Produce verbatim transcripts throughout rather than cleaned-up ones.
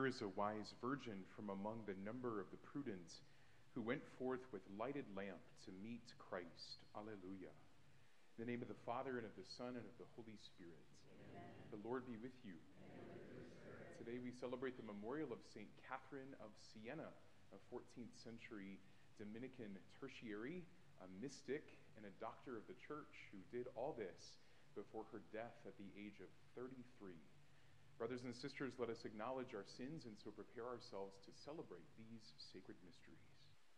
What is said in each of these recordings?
Here is a wise virgin from among the number of the prudent, who went forth with lighted lamp to meet Christ. Alleluia. In the name of the Father, and of the Son, and of the Holy Spirit. Amen. The Lord be with you. And with your spirit. Today we celebrate the memorial of Saint Catherine of Siena, a fourteenth century Dominican tertiary, a mystic and a doctor of the church who did all this before her death at the age of thirty-three. Brothers and sisters, let us acknowledge our sins and so prepare ourselves to celebrate these sacred mysteries.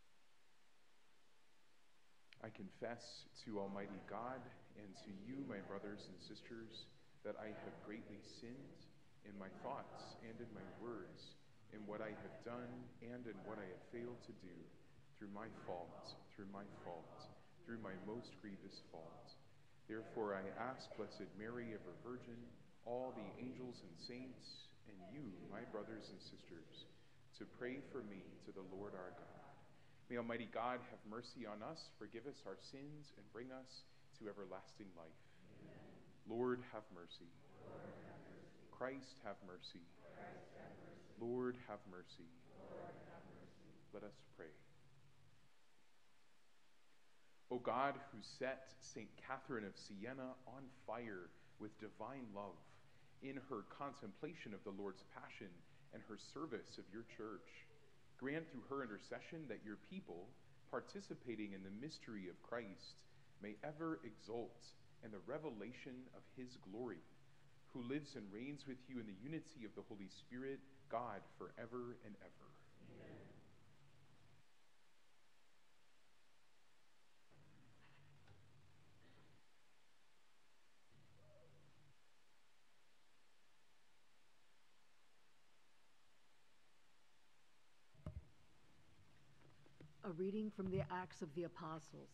I confess to Almighty God and to you, my brothers and sisters, that I have greatly sinned in my thoughts and in my words, in what I have done and in what I have failed to do, through my fault, through my fault, through my most grievous fault. Therefore I ask Blessed Mary, ever Virgin, all the angels and saints, and you, my brothers and sisters, to pray for me to the Lord our God. May Almighty God have mercy on us, forgive us our sins, and bring us to everlasting life. Amen. Lord, have mercy. Lord, have mercy. Christ, have mercy. Christ, have mercy. Lord, have mercy. Lord, have mercy. Let us pray. O God, who set Saint Catherine of Siena on fire with divine love, in her contemplation of the Lord's passion and her service of your church, grant through her intercession that your people, participating in the mystery of Christ, may ever exult in the revelation of his glory, who lives and reigns with you in the unity of the Holy Spirit, God, forever and ever. Amen. A reading from the Acts of the Apostles.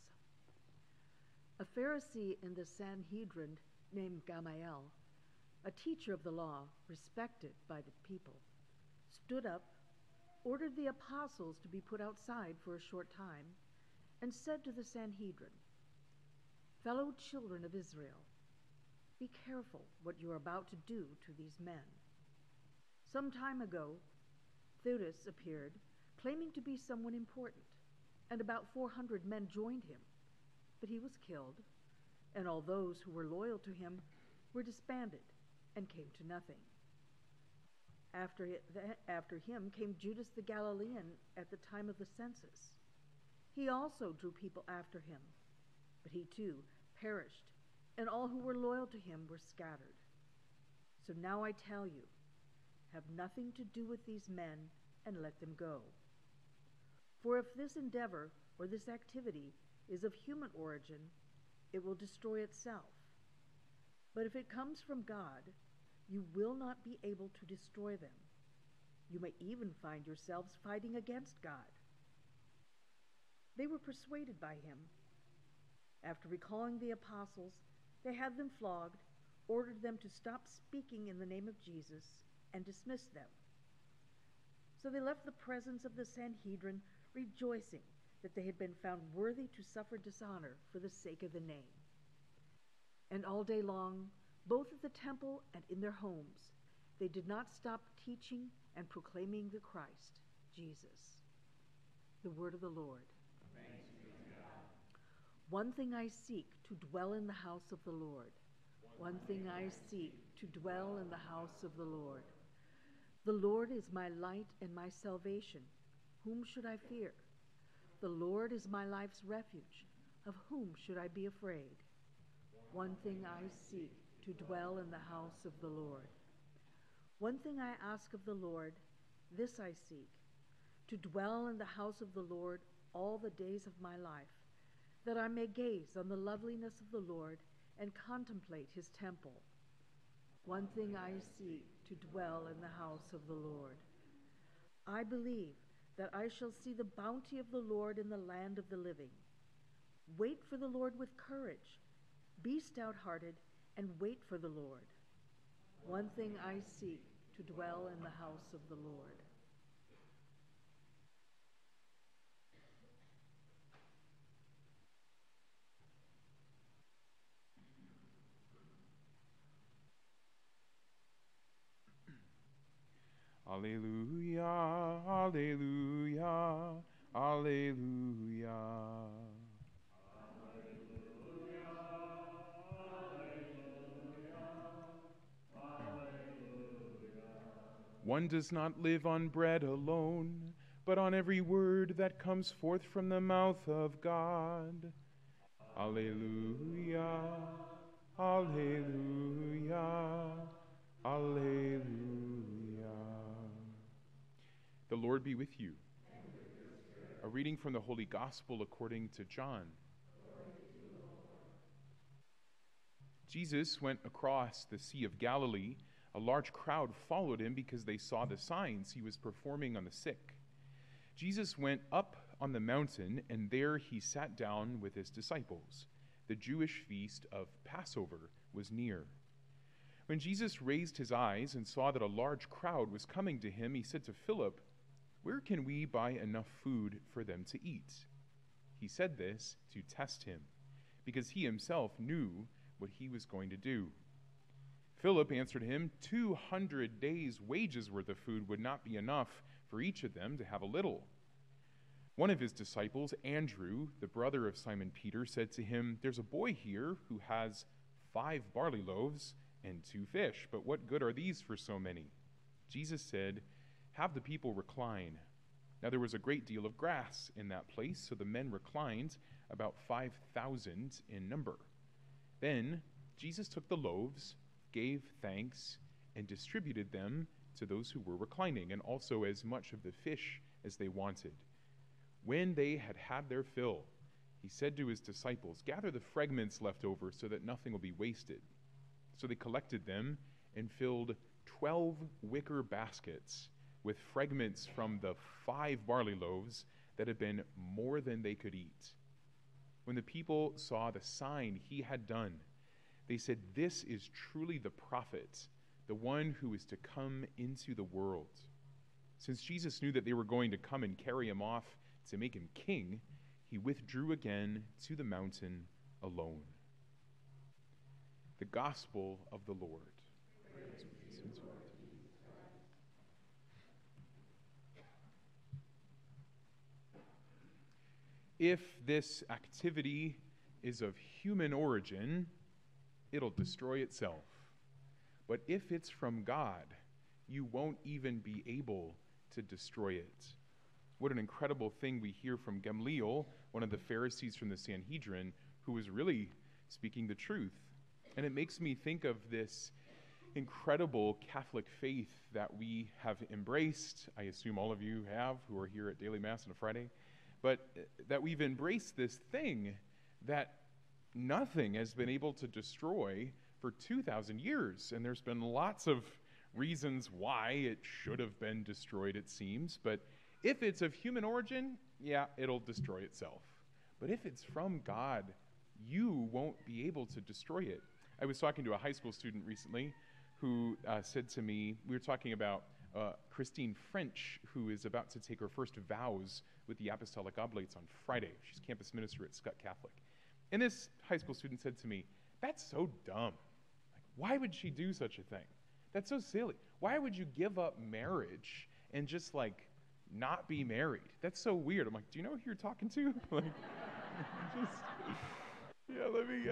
A Pharisee in the Sanhedrin named Gamaliel, a teacher of the law respected by the people, stood up, ordered the apostles to be put outside for a short time, and said to the Sanhedrin, "Fellow children of Israel, be careful what you are about to do to these men. Some time ago, Theudas appeared, claiming to be someone important, and about four hundred men joined him, but he was killed, and all those who were loyal to him were disbanded and came to nothing. After, it, after him came Judas the Galilean at the time of the census. He also drew people after him, but he too perished, and all who were loyal to him were scattered. So now I tell you, have nothing to do with these men and let them go. For if this endeavor or this activity is of human origin, it will destroy itself. But if it comes from God, you will not be able to destroy them. You may even find yourselves fighting against God." They were persuaded by him. After recalling the apostles, they had them flogged, ordered them to stop speaking in the name of Jesus, and dismissed them. So they left the presence of the Sanhedrin, rejoicing that they had been found worthy to suffer dishonor for the sake of the name. And all day long, both at the temple and in their homes, they did not stop teaching and proclaiming the Christ, Jesus. The word of the Lord. Thanks be to God. One thing I seek, to dwell in the house of the Lord. One thing I seek, to dwell in the house of the Lord. The Lord is my light and my salvation. Whom should I fear? The Lord is my life's refuge. Of whom should I be afraid? One thing I seek, to dwell in the house of the Lord. One thing I ask of the Lord, this I seek, to dwell in the house of the Lord all the days of my life, that I may gaze on the loveliness of the Lord and contemplate his temple. One thing I seek, to dwell in the house of the Lord. I believe that I shall see the bounty of the Lord in the land of the living. Wait for the Lord with courage. Be stout-hearted and wait for the Lord. One thing I seek, to dwell in the house of the Lord. Alleluia, alleluia, alleluia. One does not live on bread alone, but on every word that comes forth from the mouth of God. Alleluia, alleluia, alleluia. The Lord be with you. A reading from the Holy Gospel according to John. Jesus went across the Sea of Galilee. A large crowd followed him because they saw the signs he was performing on the sick. Jesus went up on the mountain, and there he sat down with his disciples. The Jewish feast of Passover was near. When Jesus raised his eyes and saw that a large crowd was coming to him, he said to Philip, "Where can we buy enough food for them to eat?" He said this to test him, because he himself knew what he was going to do. Philip answered him, Two hundred days' wages worth of food would not be enough for each of them to have a little. One of his disciples, Andrew, the brother of Simon Peter, said to him, "There's a boy here who has five barley loaves and two fish, but what good are these for so many?" Jesus said, "Have the people recline." Now there was a great deal of grass in that place, so the men reclined, about five thousand in number. Then Jesus took the loaves, gave thanks, and distributed them to those who were reclining, and also as much of the fish as they wanted. When they had had their fill, he said to his disciples, "Gather the fragments left over so that nothing will be wasted." So they collected them and filled twelve wicker baskets with fragments from the five barley loaves that had been more than they could eat. When the people saw the sign he had done, they said, "This is truly the prophet, the one who is to come into the world." Since Jesus knew that they were going to come and carry him off to make him king, he withdrew again to the mountain alone. The Gospel of the Lord. If this activity is of human origin, it'll destroy itself. But if it's from God, you won't even be able to destroy it. What an incredible thing we hear from Gamaliel, one of the Pharisees from the Sanhedrin, who was really speaking the truth. And it makes me think of this incredible Catholic faith that we have embraced. I assume all of you have, who are here at Daily Mass on a Friday. But that we've embraced this thing that nothing has been able to destroy for two thousand years. And there's been lots of reasons why it should have been destroyed, it seems. But if it's of human origin, yeah, it'll destroy itself. But if it's from God, you won't be able to destroy it. I was talking to a high school student recently who uh, said to me, we were talking about uh, Christine French, who is about to take her first vows with the Apostolic Oblates on Friday. She's campus minister at Scott Catholic. And this high school student said to me, "That's so dumb. Like, why would she do such a thing? That's so silly. Why would you give up marriage and just like not be married? That's so weird." I'm like, "Do you know who you're talking to?" like, just, yeah, let me,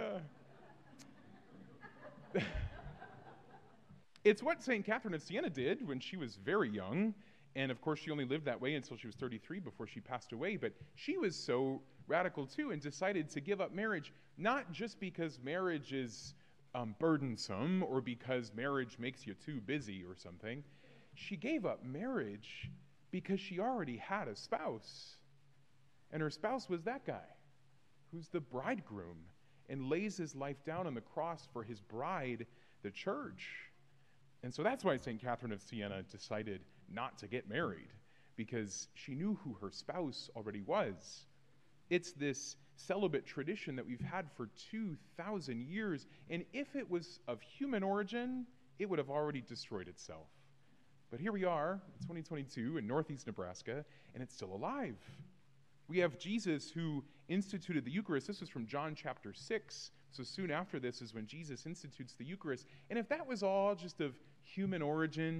uh... It's what Saint Catherine of Siena did when she was very young. And of course, she only lived that way until she was thirty-three before she passed away. But she was so radical too and decided to give up marriage, not just because marriage is um, burdensome or because marriage makes you too busy or something. She gave up marriage because she already had a spouse. And her spouse was that guy who's the bridegroom and lays his life down on the cross for his bride, the church. And so that's why Saint Catherine of Siena decided not to get married, because she knew who her spouse already was. It's this celibate tradition that we've had for two thousand years, and if it was of human origin, it would have already destroyed itself. But here we are in twenty twenty-two in northeast Nebraska, and it's still alive. We have Jesus who instituted the Eucharist. This is from John chapter six. So soon after this is when Jesus institutes the Eucharist. And if that was all just of human origin,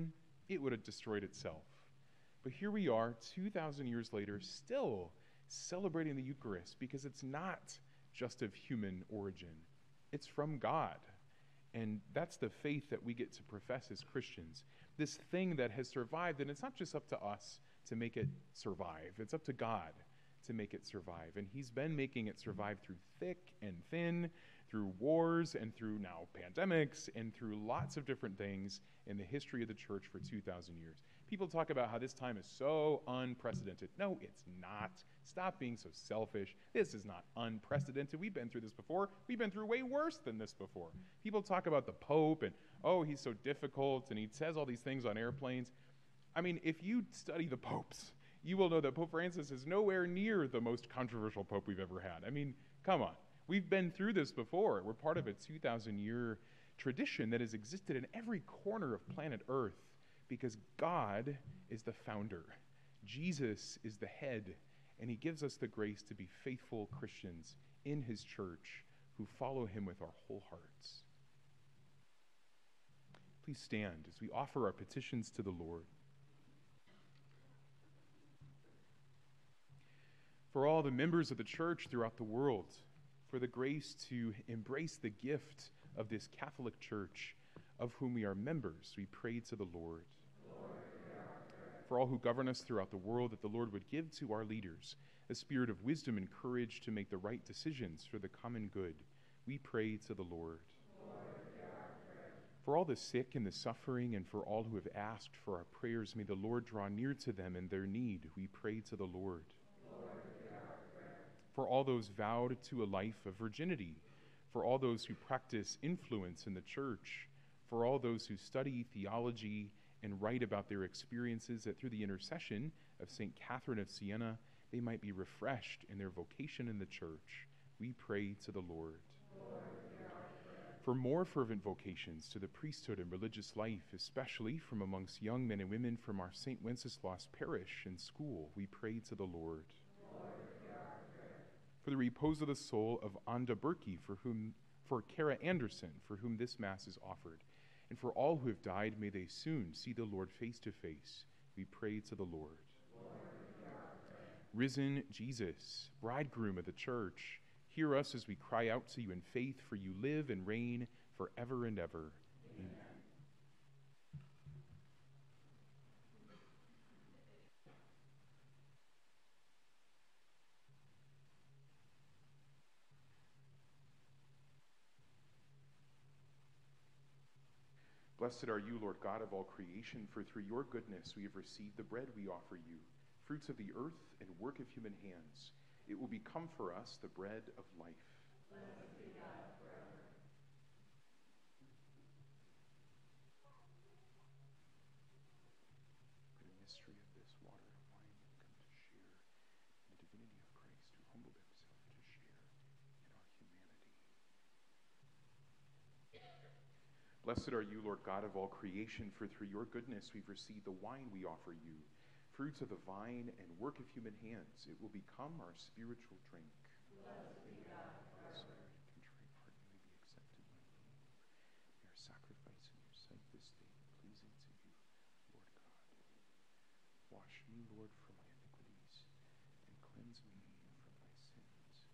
it would have destroyed itself. But here we are, two thousand years later, still celebrating the Eucharist because it's not just of human origin. It's from God. And that's the faith that we get to profess as Christians. This thing that has survived, and it's not just up to us to make it survive. It's up to God to make it survive. And he's been making it survive through thick and thin, through wars and through now pandemics and through lots of different things in the history of the church for two thousand years. People talk about how this time is so unprecedented. No, it's not. Stop being so selfish. This is not unprecedented. We've been through this before. We've been through way worse than this before. People talk about the Pope and, oh, he's so difficult, and he says all these things on airplanes. I mean, if you study the popes, you will know that Pope Francis is nowhere near the most controversial pope we've ever had. I mean, come on. We've been through this before. We're part of a two thousand year tradition that has existed in every corner of planet Earth because God is the founder. Jesus is the head, and he gives us the grace to be faithful Christians in his church who follow him with our whole hearts. Please stand as we offer our petitions to the Lord. For all the members of the church throughout the world, for the grace to embrace the gift of this Catholic Church, of whom we are members, we pray to the Lord. Lord, for all who govern us throughout the world, that the Lord would give to our leaders a spirit of wisdom and courage to make the right decisions for the common good, we pray to the Lord. Lord, for all the sick and the suffering, and for all who have asked for our prayers, may the Lord draw near to them in their need, we pray to the Lord. For all those vowed to a life of virginity, for all those who practice influence in the church, for all those who study theology and write about their experiences, that through the intercession of Saint Catherine of Siena, they might be refreshed in their vocation in the church, we pray to the Lord. Lord, for more fervent vocations to the priesthood and religious life, especially from amongst young men and women from our Saint Wenceslaus parish and school, we pray to the Lord. For the repose of the soul of Anda Berkey, for whom, for Kara Anderson, for whom this Mass is offered, and for all who have died, may they soon see the Lord face to face, we pray to the Lord. Lord, Risen Jesus, bridegroom of the church, hear us as we cry out to you in faith, for you live and reign forever and ever. Amen. Amen. Blessed are you, Lord God of all creation, for through your goodness we have received the bread we offer you, fruits of the earth and work of human hands. It will become for us the bread of life. blessed be God forever. For the mystery of this water and wine we have come to share in the divinity of Christ, who humbled himself to share in our humanity. Blessed are you, Lord God of all creation, for through your goodness we've received the wine we offer you, fruits of the vine and work of human hands. It will become our spiritual drink. Blessed be God forever. Spirit and contrite heart may be accepted by you, Lord. May our sacrifice in your sight this day be pleasing to you, Lord God. Wash me, Lord, from my iniquities, and cleanse me from my sins.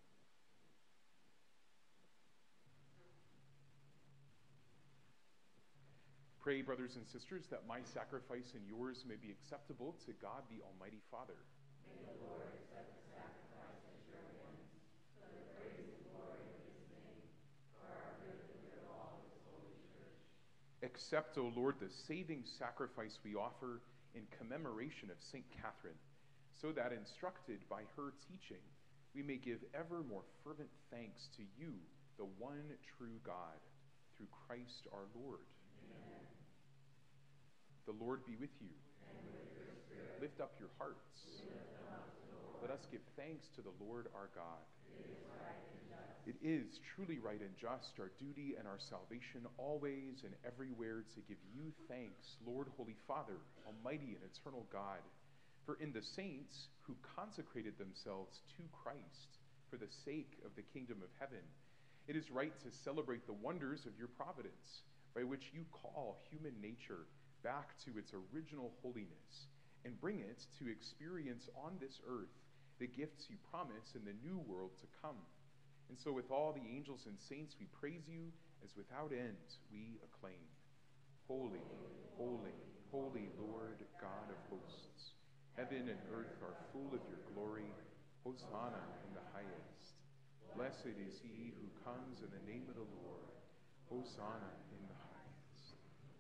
Pray, brothers and sisters, that my sacrifice and yours may be acceptable to God the Almighty Father. May the Lord accept the sacrifice at your hands, for the praise and glory of his name, for our good and good of all his holy church. Accept, O Lord, the saving sacrifice we offer in commemoration of Saint Catherine, so that, instructed by her teaching, we may give ever more fervent thanks to you, the one true God, through Christ our Lord. Amen. The Lord be with you. And with your spirit. Lift up your hearts. Lift them up to the Lord. Let us give thanks to the Lord our God. It is right and just. It is truly right and just, our duty and our salvation, always and everywhere to give you thanks, Lord, Holy Father, Almighty and eternal God. For in the saints who consecrated themselves to Christ for the sake of the kingdom of heaven, it is right to celebrate the wonders of your providence, by which you call human nature back to its original holiness and bring it to experience on this earth the gifts you promise in the new world to come. And so with all the angels and saints we praise you, as without end we acclaim. Holy, holy, holy Lord, God of hosts, heaven and earth are full of your glory. Hosanna in the highest. Blessed is he who comes in the name of the Lord. Hosanna in the highest.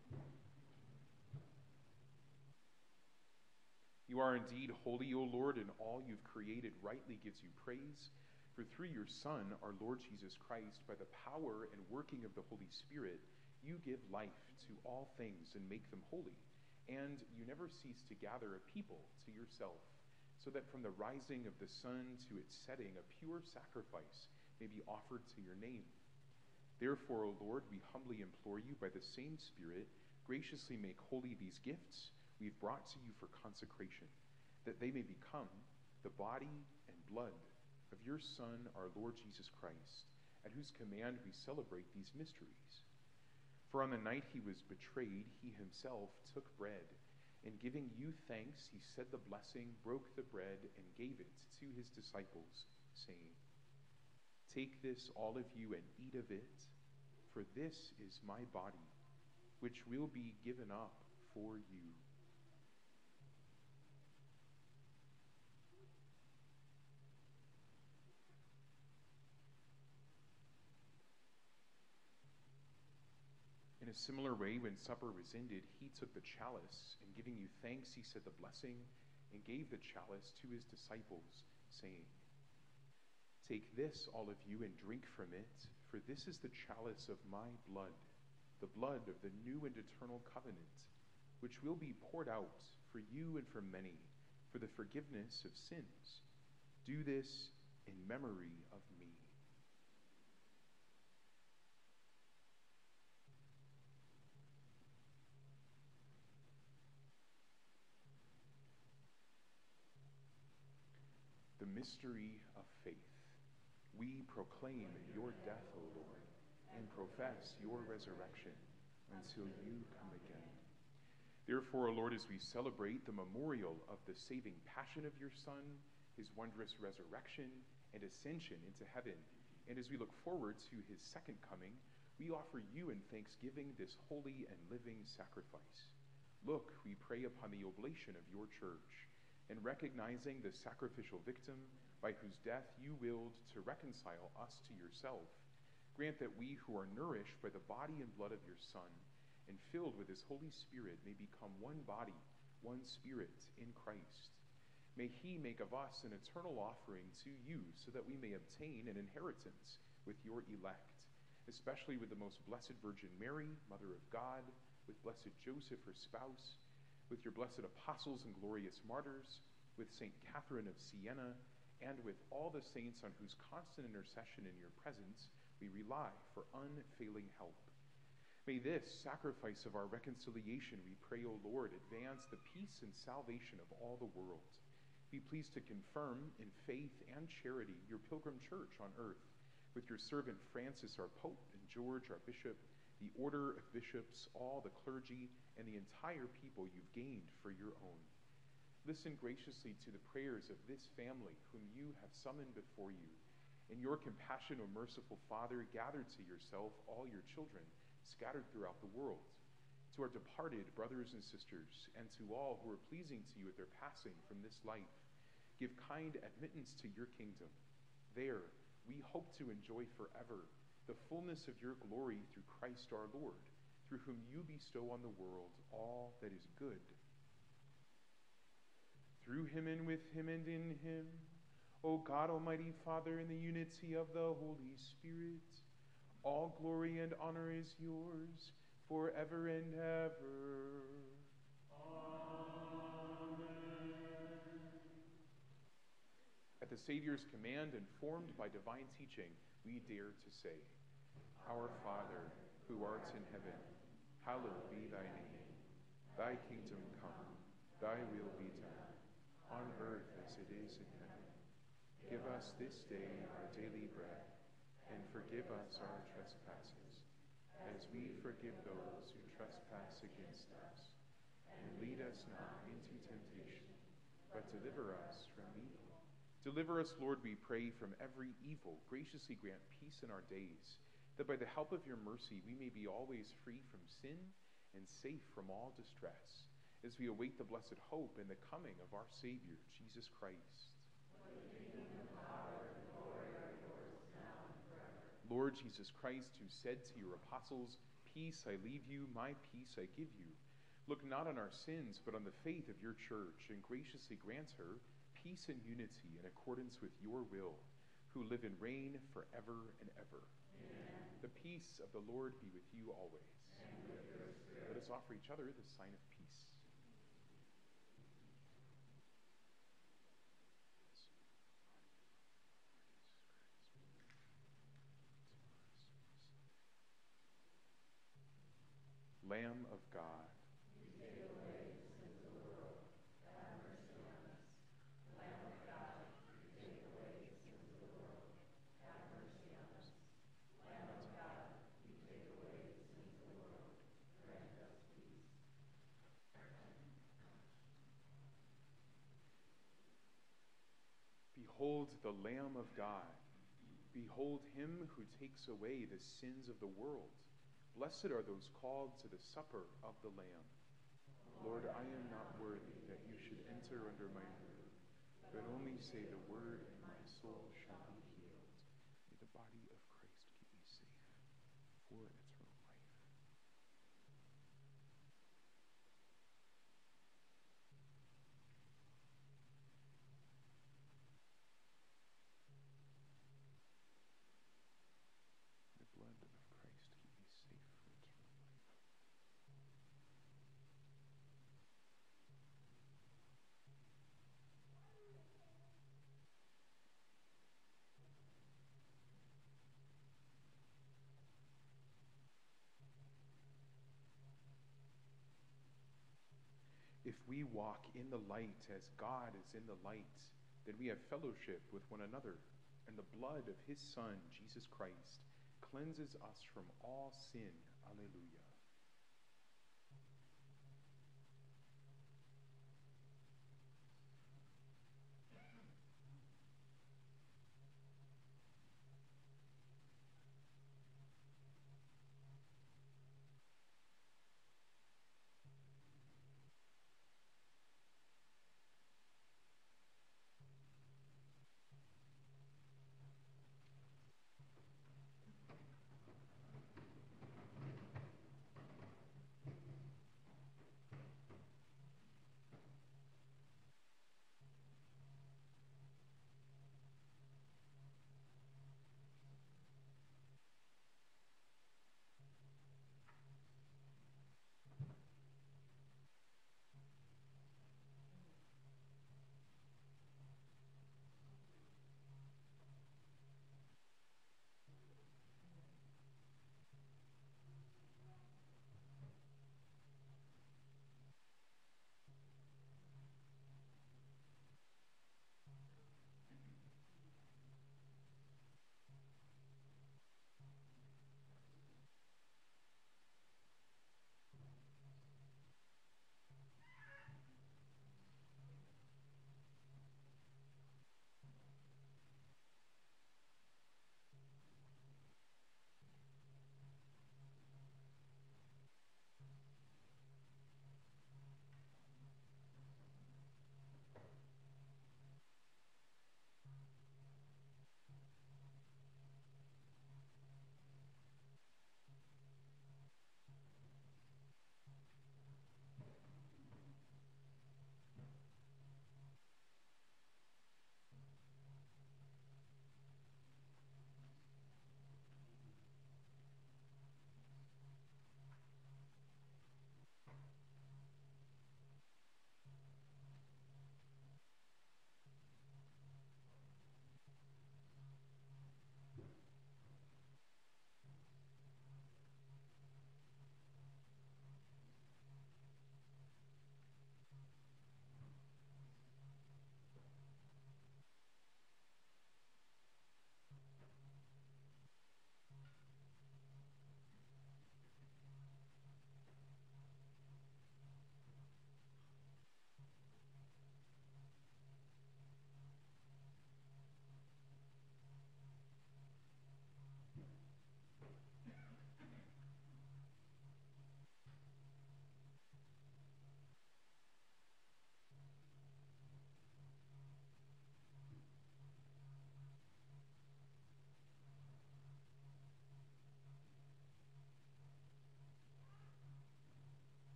You are indeed holy, O Lord, and all you've created rightly gives you praise. For through your Son, our Lord Jesus Christ, by the power and working of the Holy Spirit, you give life to all things and make them holy. And you never cease to gather a people to yourself, so that from the rising of the sun to its setting, a pure sacrifice may be offered to your name. Therefore, O Lord, we humbly implore you by the same Spirit, graciously make holy these gifts we've brought to you for consecration, that they may become the body and blood of your Son, our Lord Jesus Christ, at whose command we celebrate these mysteries. For on the night he was betrayed, he himself took bread, and giving you thanks, he said the blessing, broke the bread, and gave it to his disciples, saying, "Take this, all of you, and eat of it, for this is my body, which will be given up for you." In a similar way, when supper was ended, he took the chalice, and giving you thanks, he said the blessing, and gave the chalice to his disciples, saying, "Take this, all of you, and drink from it, for this is the chalice of my blood, the blood of the new and eternal covenant, which will be poured out for you and for many, for the forgiveness of sins. Do this in memory of me." The mystery of faith. We proclaim your death, O Lord, and profess your resurrection until you come again. Therefore, O Lord, as we celebrate the memorial of the saving passion of your Son, his wondrous resurrection and ascension into heaven, and as we look forward to his second coming, we offer you in thanksgiving this holy and living sacrifice. Look, we pray, upon the oblation of your church, and recognizing the sacrificial victim by whose death you willed to reconcile us to yourself, grant that we who are nourished by the body and blood of your Son and filled with his Holy Spirit may become one body, one spirit in Christ. May he make of us an eternal offering to you, so that we may obtain an inheritance with your elect, especially with the most blessed Virgin Mary, Mother of God, with blessed Joseph, her spouse, with your blessed apostles and glorious martyrs, with Saint Catherine of Siena, and with all the saints on whose constant intercession in your presence we rely for unfailing help. May this sacrifice of our reconciliation, we pray, O Lord, advance the peace and salvation of all the world. Be pleased to confirm in faith and charity your pilgrim church on earth, with your servant Francis, our Pope, and George, our Bishop, the order of bishops, all the clergy, and the entire people you've gained for your own. Listen graciously to the prayers of this family whom you have summoned before you. In your compassion, O merciful Father, gather to yourself all your children scattered throughout the world. To our departed brothers and sisters, and to all who are pleasing to you at their passing from this life, give kind admittance to your kingdom. There we hope to enjoy forever the fullness of your glory through Christ our Lord, through whom you bestow on the world all that is good. Through him, and with him, and in him, O God, Almighty Father, in the unity of the Holy Spirit, all glory and honor is yours forever and ever. At the Savior's command, and formed by divine teaching, we dare to say, Our Father, who art in heaven, hallowed be thy name. Thy kingdom come, thy will be done, on earth as it is in heaven. Give us this day our daily bread, and forgive us our trespasses, as we forgive those who trespass against us. And lead us not into temptation, but deliver us from evil. Deliver us, Lord, we pray, from every evil. Graciously grant peace in our days, that by the help of your mercy we may be always free from sin and safe from all distress, as we await the blessed hope and the coming of our Savior, Jesus Christ. Lord Jesus Christ, who said to your apostles, "Peace I leave you, my peace I give you," look not on our sins, but on the faith of your church, and graciously grant her peace and unity in accordance with your will, who live and reign forever and ever. Amen. The peace of the Lord be with you always. And with your spirit. Let us offer each other the sign of peace. Lamb of God, you take away the sins of the world, have mercy on us. Lamb of God, you take away the sins of the world, have mercy on us. Lamb of God, you take away the sins of the world, grant us peace. behold the Lamb of God. Behold him who takes away the sins of the world. Blessed are those called to the supper of the Lamb. Lord, I am not worthy that you should enter under my roof, but only say the word and my soul shall be healed. May the body of Christ keep me safe for eternal life. The blood of Christ keep me safe for eternal life. If we walk in the light as God is in the light, then we have fellowship with one another, and the blood of his Son, Jesus Christ, cleanses us from all sin. Alleluia.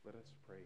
Let us pray.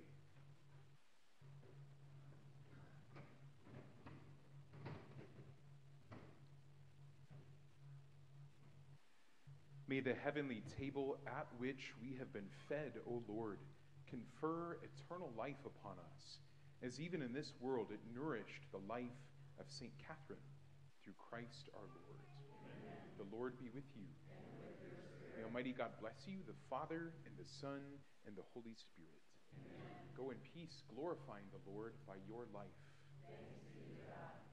May the heavenly table at which we have been fed, O Lord, confer eternal life upon us, as even in this world it nourished the life of Saint Catherine, through Christ our Lord. Amen. The Lord be with you. And with your spirit. May Almighty God bless you, the Father, and the Son, and the Holy Spirit. Amen. Go in peace, glorifying the Lord by your life. Thanks be to God.